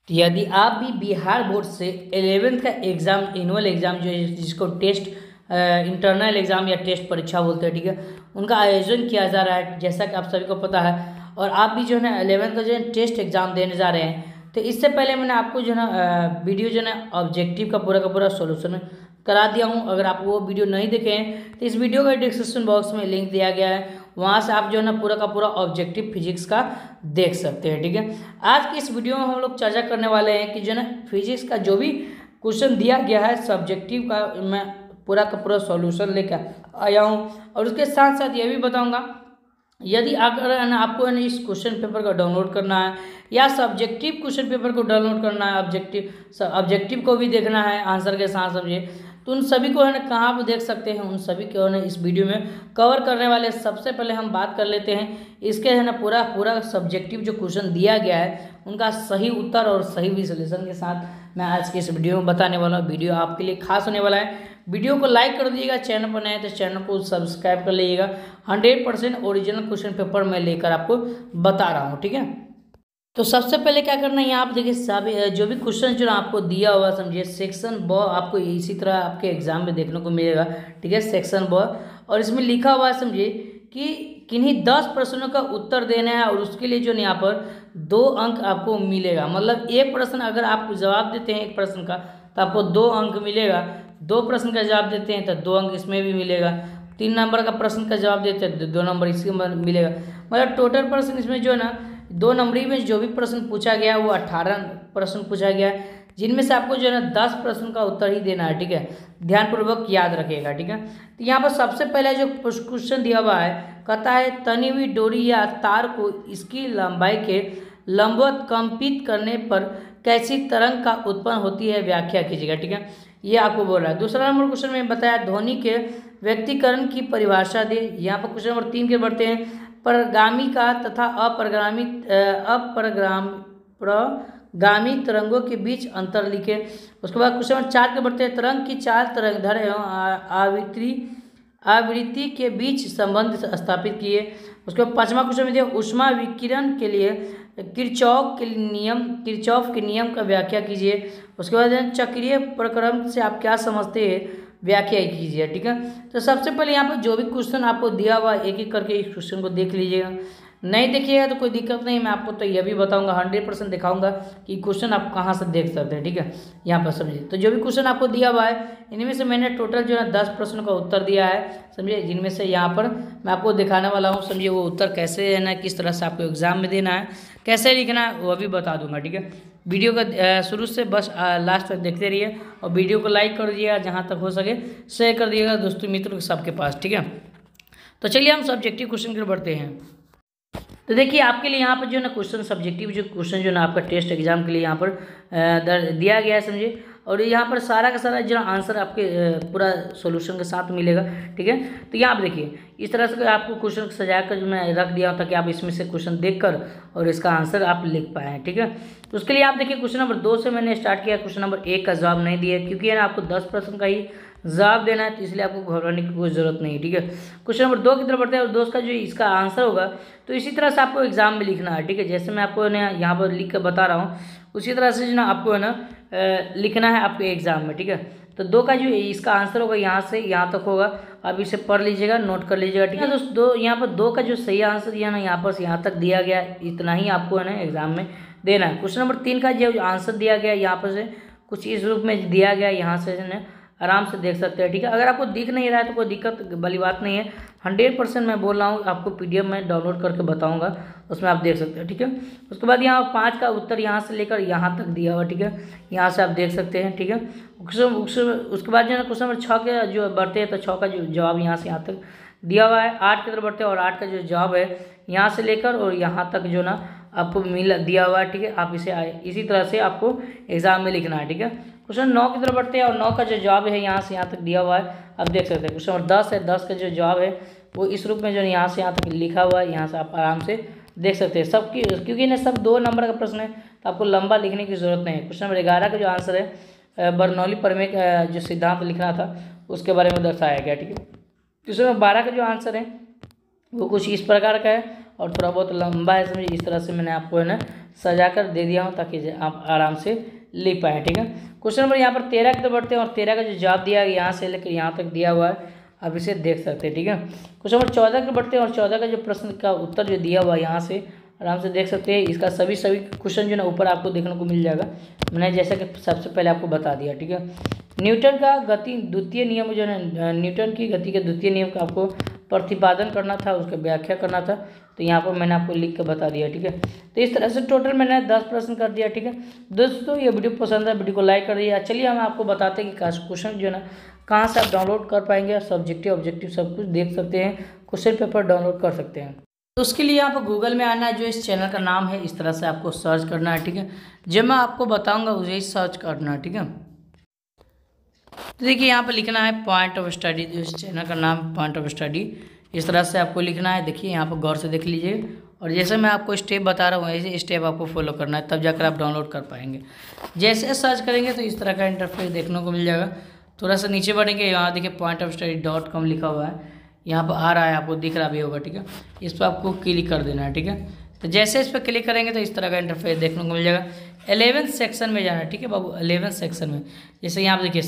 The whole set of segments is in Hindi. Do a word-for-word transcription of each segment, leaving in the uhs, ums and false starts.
तो यदि आप भी बिहार बोर्ड से एलेवेंथ का एग्ज़ाम एनुअल एग्ज़ाम जो है जिसको टेस्ट इंटरनल एग्ज़ाम या टेस्ट परीक्षा बोलते हैं, ठीक है, उनका आयोजन किया जा रहा है, जैसा कि आप सभी को पता है। और आप भी जो है ना एलेवेंथ का जो है टेस्ट एग्ज़ाम देने जा रहे हैं, तो इससे पहले मैंने आपको जो है ना वीडियो जो है ना ऑब्जेक्टिव का पूरा का पूरा सोल्यूशन करा दिया हूँ। अगर आप वो वीडियो नहीं देखे हैं तो इस वीडियो का डिस्क्रिप्शन बॉक्स में लिंक दिया गया है, वहाँ से आप जो है ना पूरा का पूरा ऑब्जेक्टिव फिजिक्स का देख सकते हैं, ठीक है। आज की इस वीडियो में हम लोग चर्चा करने वाले हैं कि जो है ना फिजिक्स का जो भी क्वेश्चन दिया गया है सब्जेक्टिव का, मैं पूरा का पूरा सॉल्यूशन लेकर आया हूँ। और उसके साथ साथ ये भी बताऊँगा, यदि अगर है ना आपको है ना इस क्वेश्चन पेपर को डाउनलोड करना है या सब्जेक्टिव क्वेश्चन पेपर को डाउनलोड करना है, ऑब्जेक्टिव ऑब्जेक्टिव को भी देखना है आंसर के साथ समझिए, तो उन सभी को है ना कहाँ पर देख सकते हैं, उन सभी को है ना इस वीडियो में कवर करने वाले। सबसे पहले हम बात कर लेते हैं इसके है ना पूरा पूरा सब्जेक्टिव जो क्वेश्चन दिया गया है उनका सही उत्तर और सही विश्लेषण के साथ मैं आज की इस वीडियो में बताने वाला हूँ। वीडियो आपके लिए खास होने वाला है। वीडियो को लाइक कर दीजिएगा, चैनल पर नए हैं तो चैनल को सब्सक्राइब कर लीजिएगा। Hundred percent original question paper मैं लेकर आपको बता रहा हूँ, ठीक है। तो सबसे पहले क्या करना है, यहाँ आप देखिए सभी जो भी क्वेश्चन जो आपको दिया हुआ समझिए सेक्शन ब आपको इसी तरह आपके एग्जाम में देखने को मिलेगा, ठीक है, सेक्शन ब। और इसमें लिखा हुआ है समझिए कि किन्हीं दस प्रश्नों का उत्तर देना है और उसके लिए जो यहाँ पर दो अंक आपको मिलेगा। मतलब एक प्रश्न अगर आप जवाब देते हैं एक प्रश्न का तो आपको दो अंक मिलेगा, दो प्रश्न का जवाब देते हैं तो दो अंक इसमें भी मिलेगा, तीन नंबर का प्रश्न का जवाब देते हैं तो दो नंबर इसमें मिलेगा। मतलब टोटल प्रश्न इसमें जो है ना दो नंबरी में जो भी प्रश्न पूछा गया वो अठारह प्रश्न पूछा गया है, जिनमें से आपको जो है ना दस प्रश्न का उत्तर ही देना है, ठीक है। ध्यानपूर्वक याद रखिएगा, ठीक है। तो यहाँ पर सबसे पहले जो क्वेश्चन दिया हुआ है कहता है तनी हुई डोरी या तार को इसकी लंबाई के लंबवत कंपित करने पर कैसी तरंग का उत्पन्न होती है, व्याख्या कीजिएगा, ठीक है। ये आपको बोल रहा है। दूसरा नंबर क्वेश्चन में बताया ध्वनि के व्यक्तिकरण की परिभाषा दे। यहाँ पर क्वेश्चन नंबर तीन के बढ़ते हैं परगामी का तथा अपरगामी अपरग्राम प्रगामी तरंगों के बीच अंतर लिखे। उसके बाद क्वेश्चन नंबर चार के बढ़ते हैं तरंग की चार तरंगधर एवं आवृत्ति आवृत्ति के बीच संबंध स्थापित किए। उसके बाद पांचवा क्वेश्चन में दिया ऊष्मा विकिरण के लिए किरचॉफ के नियम किरचॉफ के नियम का व्याख्या कीजिए। उसके बाद चक्रीय प्रक्रम से आप क्या समझते हैं, व्याख्या कीजिए, ठीक है। तो सबसे पहले यहाँ पर जो भी क्वेश्चन आपको दिया हुआ एक एक करके इस क्वेश्चन को देख लीजिएगा। नहीं देखिएगा तो कोई दिक्कत नहीं, मैं आपको तो यह भी बताऊंगा, हंड्रेड परसेंट दिखाऊंगा कि क्वेश्चन आप कहाँ से देख सकते हैं, ठीक है। यहाँ पर समझिए तो जो भी क्वेश्चन आपको दिया हुआ है इनमें से मैंने टोटल जो है दस प्रश्नों का उत्तर दिया है, समझिए, जिनमें से यहाँ पर मैं आपको दिखाने वाला हूँ, समझिए वो उत्तर कैसे है ना किस तरह से आपको एग्जाम में देना है, कैसे लिखना है, वह भी बता दूंगा, ठीक है। वीडियो का शुरू से बस लास्ट तक देखते रहिए और वीडियो को लाइक कर दिएगा, जहाँ तक हो सके शेयर कर दिएगा दोस्तों मित्रों सबके पास, ठीक है। तो चलिए हम सब्जेक्टिव क्वेश्चन की ओर बढ़ते हैं। तो देखिए आपके लिए यहाँ पर जो है ना क्वेश्चन सब्जेक्टिव जो क्वेश्चन जो ना आपका टेस्ट एग्जाम के लिए यहाँ पर दिया गया है, समझिए। और यहाँ पर सारा का सारा जो आंसर आपके पूरा सॉल्यूशन के साथ मिलेगा, ठीक है। तो यहाँ आप देखिए इस तरह से आपको क्वेश्चन सजा कर जो मैं रख दिया हूँ ताकि आप इसमें से क्वेश्चन देखकर और इसका आंसर आप लिख पाएँ, ठीक है। तो उसके लिए आप देखिए क्वेश्चन नंबर दो से मैंने स्टार्ट किया, क्वेश्चन नंबर एक का जवाब नहीं दिया क्योंकि है ना आपको दस प्रश्न का ही जवाब देना है, तो इसलिए आपको घबराने की कोई ज़रूरत नहीं, ठीक है। क्वेश्चन नंबर दो की तरफ बढ़ते हैं और दोस्त का जो इसका आंसर होगा तो इसी तरह से आपको एग्जाम में लिखना है, ठीक है। जैसे मैं आपको ना यहाँ पर लिख कर बता रहा हूँ उसी तरह से जो ना आपको है ना लिखना है आपके एग्जाम में, ठीक है। तो दो का जो इसका आंसर होगा यहाँ से यहाँ तक होगा, आप इसे पढ़ लीजिएगा, नोट कर लीजिएगा, ठीक है। दोस्त दो यहाँ पर दो का जो सही आंसर दिया ना यहाँ पर से यहाँ तक दिया गया, इतना ही आपको है ना एग्जाम में देना है। क्वेश्चन नंबर तीन का जो आंसर दिया गया यहाँ पर से कुछ इस रूप में दिया गया, यहाँ से ना आराम से देख सकते हैं, ठीक है। अगर आपको दिख नहीं रहा है तो कोई दिक्कत वाली बात नहीं है, हंड्रेड परसेंट मैं बोल रहा हूँ, आपको पीडीएफ में डाउनलोड करके बताऊंगा, उसमें आप देख सकते हैं, ठीक है। उसके बाद यहाँ पाँच का उत्तर यहाँ से लेकर यहाँ तक दिया हुआ, ठीक है, यहाँ से आप देख सकते हैं, ठीक है। उसके बाद जो है क्वेश्चन नंबर छः के जो बढ़ते हैं तो छः का जो जवाब यहाँ से यहाँ तक दिया हुआ है, आठ की तरफ बढ़ते हैं और आठ का जो जवाब है यहाँ से लेकर और यहाँ तक जो ना आपको मिल दिया हुआ है, ठीक है। आप इसे आए इसी तरह से आपको एग्जाम में लिखना है, ठीक है। क्वेश्चन नौ की तरफ बढ़ते हैं और नौ का जो जवाब है यहाँ से यहाँ तक दिया हुआ है, आप देख सकते हैं। क्वेश्चन नंबर दस है, दस का जो जवाब है वो इस रूप में जो यहाँ से यहाँ तक लिखा हुआ है, यहाँ से आप आराम से देख सकते हैं। सबकी क्योंकि इन्हें सब दो नंबर का प्रश्न है तो आपको लंबा लिखने की जरूरत नहीं है। क्वेश्चन नंबर ग्यारह का जो आंसर है बर्नौली प्रमेय का जो सिद्धांत लिखना था उसके बारे में दर्शाया गया, ठीक है। क्वेश्चन नंबर बारह का जो आंसर है वो कुछ इस प्रकार का है और थोड़ा बहुत लंबा है, समझिए। इस तरह से मैंने आपको है ना सजा कर दे दिया हूँ ताकि आप आराम से लिख पाएँ। ठीक है, क्वेश्चन नंबर यहाँ पर तेरह की तरफ बढ़ते हैं और तेरह का जो जवाब दिया है यहाँ से लेकर यहाँ तक दिया हुआ है, आप इसे देख सकते हैं। ठीक है, क्वेश्चन नंबर चौदह की बढ़ते हैं और चौदह का जो प्रश्न का उत्तर जो दिया हुआ है यहाँ से आराम से देख सकते हैं। इसका सभी सभी क्वेश्चन जो ना ऊपर आपको देखने को मिल जाएगा, मैंने जैसा कि सबसे पहले आपको बता दिया। ठीक है, न्यूटन का गति द्वितीय नियम जो है, न्यूटन की गति के द्वितीय नियम का आपको प्रतिपादन करना था, उसका व्याख्या करना था, तो यहाँ पर मैंने आपको लिख के बता दिया। ठीक है, तो इस तरह से टोटल मैंने दस प्रश्न कर दिया। ठीक है दोस्तों, ये वीडियो पसंद है, वीडियो को लाइक कर दिया। चलिए हम आपको बताते हैं कि क्वेश्चन जो है ना कहाँ से आप डाउनलोड कर पाएंगे, सब्जेक्टिव ऑब्जेक्टिव सब कुछ देख सकते हैं, क्वेश्चन पेपर डाउनलोड कर सकते हैं। तो उसके लिए यहाँ पर गूगल में आना है, जो इस चैनल का नाम है इस तरह से आपको सर्च करना है। ठीक है, जब मैं आपको बताऊँगा उसे सर्च करना है। ठीक है, तो देखिए यहाँ पर लिखना है पॉइंट ऑफ स्टडी, जो इस चैनल का नाम पॉइंट ऑफ स्टडी, इस तरह से आपको लिखना है। देखिए यहाँ पर गौर से देख लीजिए, और जैसे मैं आपको स्टेप बता रहा हूँ ऐसे स्टेप आपको फॉलो करना है, तब जाकर आप डाउनलोड कर पाएंगे। जैसे सर्च करेंगे तो इस तरह का इंटरफेस देखने को मिल जाएगा। थोड़ा सा नीचे बढ़ेंगे, यहाँ देखिए point of study dot com लिखा हुआ है, यहाँ पर आ रहा है, आपको दिख रहा भी होगा। ठीक है, इस पर आपको क्लिक कर देना है। ठीक है, तो जैसे इस पर क्लिक करेंगे तो इस तरह का इंटरफेस देखने को मिल जाएगा। एलेवेंथ सेक्शन में जाना है। ठीक है बाबू, एलेवेंथ सेक्शन में जैसे यहाँ पर देखिए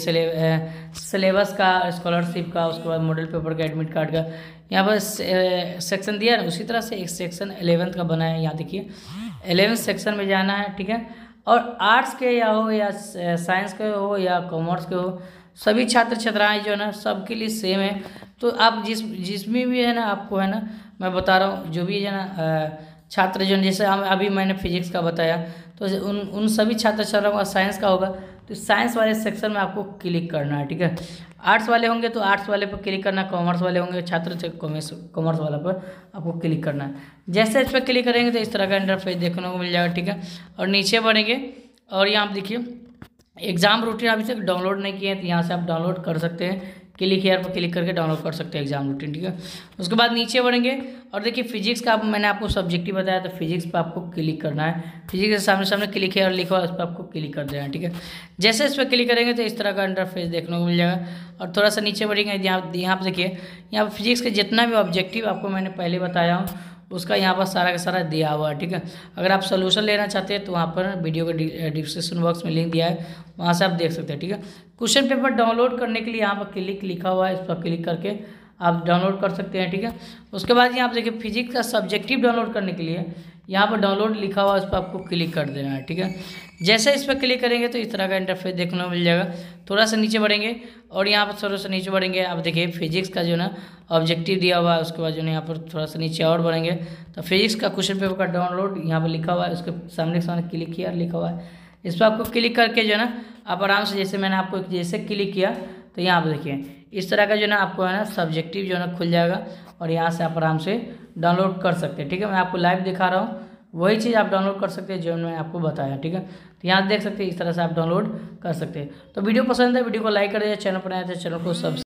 सिलेबस का, स्कॉलरशिप का, उसके बाद मॉडल पेपर का, एडमिट कार्ड का, यहाँ पर सेक्शन दिया है। उसी तरह से एक सेक्शन एलेवेंथ का बना है, यहाँ देखिए एलेवेंथ सेक्शन में जाना है। ठीक है, और आर्ट्स के या हो या साइंस के हो या कॉमर्स के हो, सभी छात्र छात्राएं जो है ना सबके लिए सेम है। तो आप जिस जिसमें भी है ना आपको है ना मैं बता रहा हूँ, जो भी है ना छात्र जो जैसे हम अभी मैंने फिजिक्स का बताया, तो उन उन सभी छात्र छात्राओं का साइंस का होगा, तो साइंस वाले सेक्शन में आपको क्लिक करना है। ठीक है, आर्ट्स वाले होंगे तो आर्ट्स वाले पर क्लिक करना है, कॉमर्स वाले होंगे छात्र कॉमर्स कॉमर्स वाला पर आपको क्लिक करना है। जैसे इस पर क्लिक करेंगे तो इस तरह का इंटरफेस देखने को मिल जाएगा। ठीक है, और नीचे बढ़ेंगे और यहाँ आप देखिए एग्जाम रूटीन अभी तक डाउनलोड नहीं किए हैं, तो यहाँ से आप डाउनलोड कर सकते हैं, क्लिक हेयर पर क्लिक करके डाउनलोड कर सकते हैं एग्जाम रूटीन। ठीक है, उसके बाद नीचे बढ़ेंगे और देखिए फिजिक्स का आप, मैंने आपको सब्जेक्टिव बताया, तो फिजिक्स पर आपको क्लिक करना है। फिजिक्स के सामने सामने क्लिक हेयर लिखा हुआ है, उस पर आपको क्लिक कर देना है। ठीक है, जैसे इस पर क्लिक करेंगे तो इस तरह का इंटरफेस देखने को मिल जाएगा। और थोड़ा सा नीचे बढ़ेंगे, यहाँ यहाँ पर देखिए यहाँ पर फिजिक्स के जितना भी ऑब्जेक्टिव आपको मैंने पहले बताया हूँ उसका यहाँ पर सारा का सारा दिया हुआ है। ठीक है, अगर आप सोल्यूशन लेना चाहते हैं तो वहाँ पर वीडियो के डिस्क्रिप्शन बॉक्स में लिंक दिया है, वहाँ से आप देख सकते हैं। ठीक है, क्वेश्चन पेपर डाउनलोड करने के लिए यहाँ पर क्लिक लिखा हुआ है, इस पर क्लिक करके आप डाउनलोड कर सकते हैं। ठीक है, उसके बाद यहाँ पर देखिए फिजिक्स का सब्जेक्टिव डाउनलोड करने के लिए यहाँ पर डाउनलोड लिखा हुआ है, उस पर आपको क्लिक कर देना है। ठीक है, जैसे इस पर क्लिक करेंगे तो इस तरह का इंटरफेस देखने को मिल जाएगा। थोड़ा सा नीचे बढ़ेंगे और यहाँ पर थोड़ा सा नीचे बढ़ेंगे, आप देखिए फिजिक्स का जो ना ऑब्जेक्टिव दिया हुआ है, उसके बाद जो है यहाँ पर थोड़ा सा नीचे और बढ़ेंगे तो फिजिक्स का क्वेश्चन पेपर का डाउनलोड यहाँ पर लिखा हुआ है, उसके सामने सामने क्लिक किया लिखा हुआ है, इस पर आपको क्लिक करके जो है ना आप आराम से, जैसे मैंने आपको जैसे क्लिक किया तो यहाँ पर देखिए इस तरह का जो है ना आपको है ना सब्जेक्टिव जो है ना खुल जाएगा और यहाँ से आप आराम से डाउनलोड कर सकते हैं। ठीक है, मैं आपको लाइव दिखा रहा हूँ, वही चीज़ आप डाउनलोड कर सकते हैं जो मैंने आपको बताया। ठीक है, तो यहाँ देख सकते हैं इस तरह से आप डाउनलोड कर सकते हैं। तो वीडियो पसंद है वीडियो को लाइक कर दीजिए, चैनल पर आए थे चैनल को सब्सक्राइब